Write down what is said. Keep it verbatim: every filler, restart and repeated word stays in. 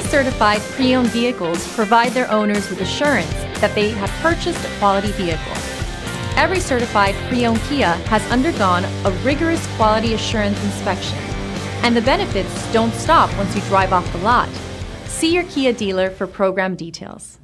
certified pre-owned vehicles provide their owners with assurance that they have purchased a quality vehicle. Every certified pre-owned Kia has undergone a rigorous quality assurance inspection, and the benefits don't stop once you drive off the lot. See your Kia dealer for program details.